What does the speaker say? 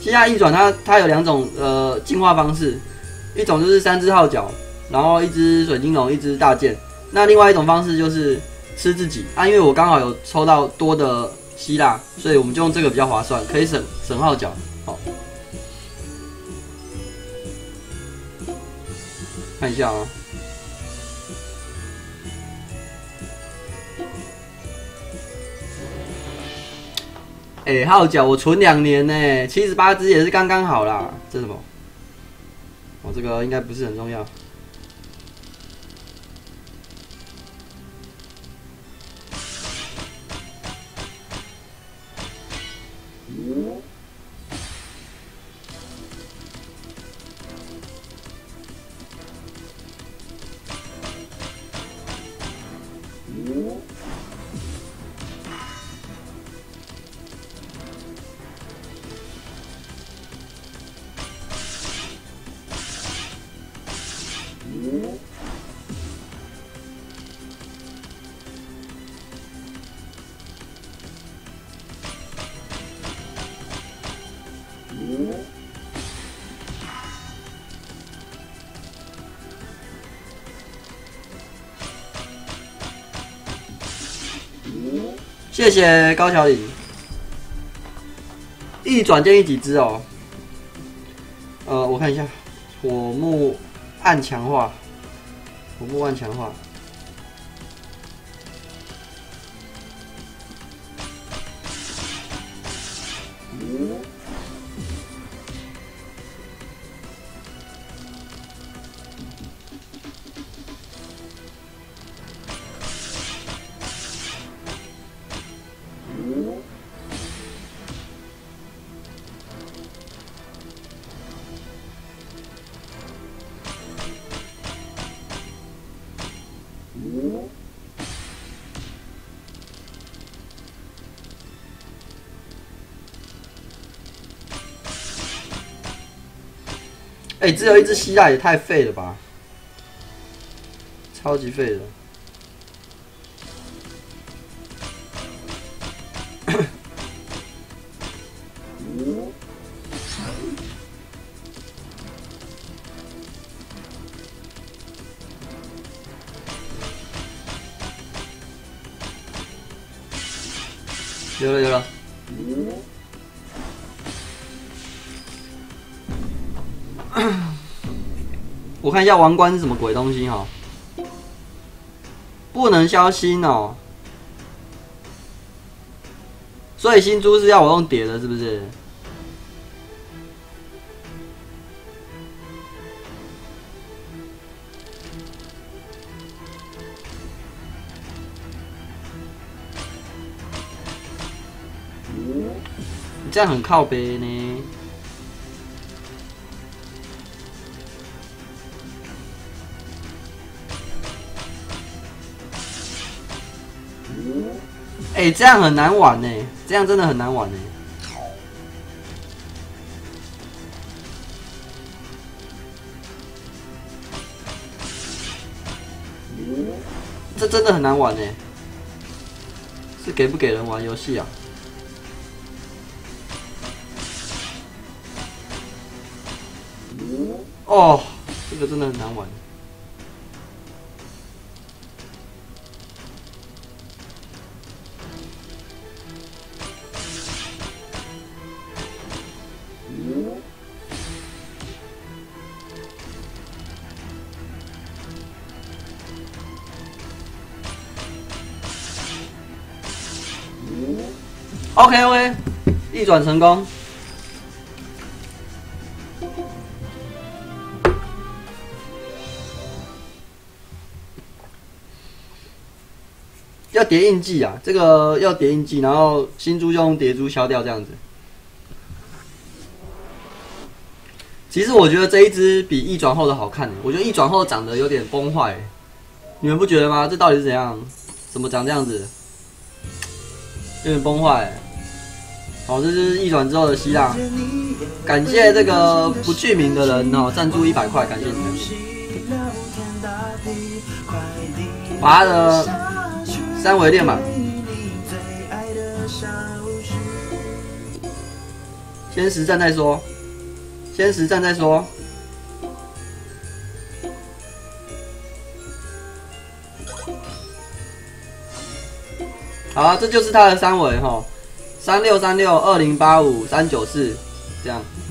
希腊翼转它有2种进化方式，一种就是3只号角，然后1只水晶龙，1只大剑。那另外一种方式就是吃自己啊，因为我刚好有抽到多的希腊，所以我们就用这个比较划算，可以省号角。好，看一下啊。号角我存2年呢，78只也是刚刚好啦。这是什么？哦，这个应该不是很重要。谢谢高桥里。翼转建议几只哦？我看一下，火木暗强化，火木暗强化。只有1只希腊也太废了吧，超级废的。有了。我看一下王冠是什么鬼东西哈，不能消星哦，所以新珠是要我用叠的，是不是？你这样很靠北呢。这样很难玩呢，这样真的很难玩呢。这真的很难玩呢，是给不给人玩游戏啊？哦，这个真的很难玩。OK， 逆转成功。要叠印记啊，这个要叠印记，然后新珠用叠珠消掉这样子。其实我觉得这一只比翼转后的好看，我觉得翼转后长得有点崩坏，你们不觉得吗？这到底是怎样？怎么长这样子？有点崩坏。好，这就是翼转之后的希腊。感谢这个不具名的人哦，赞助100块，感谢你们。把他的3维练满。 先实战再说，先实战再说。好啊，这就是它的三围哈，3636、2085、394这样。